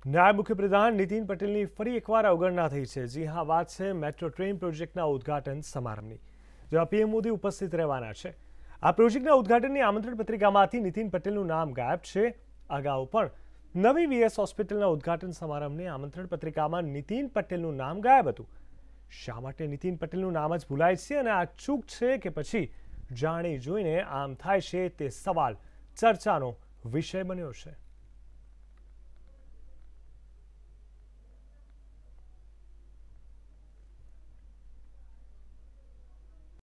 નાયબ મુખ્યપ્રધાન નીતિન પટેલની ફરી એકવાર અવગણના થઈ છે। જી હા, વાત છે મેટ્રો ટ્રેન પ્રોજેક્ટના ઉદ્ઘાટન સમારંભની, જેમાં પીએમ મોદી ઉપસ્થિત રહેવાના છે। આ પ્રોજેક્ટના ઉદ્ઘાટનની આમંત્રણ પત્રિકામાંથી નીતિન પટેલનું નામ ગાયબ છે। અગાઉ પણ નવી વીએસ હોસ્પિટલના ઉદ્ઘાટન સમારંભની આમંત્રણ પત્રિકામાં નીતિન પટેલનું નામ ગાયબ હતું। શા માટે નીતિન પટેલનું નામ જ ભૂલાય છે અને આ ચૂક છે કે પછી જાણી જોઈને આમ થાય છે તે સવાલ ચર્ચાનો વિષય બન્યો છે।